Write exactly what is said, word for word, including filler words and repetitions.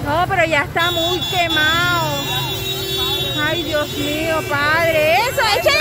No, pero ya está muy quemado. Ay, Dios mío, padre. Eso, échale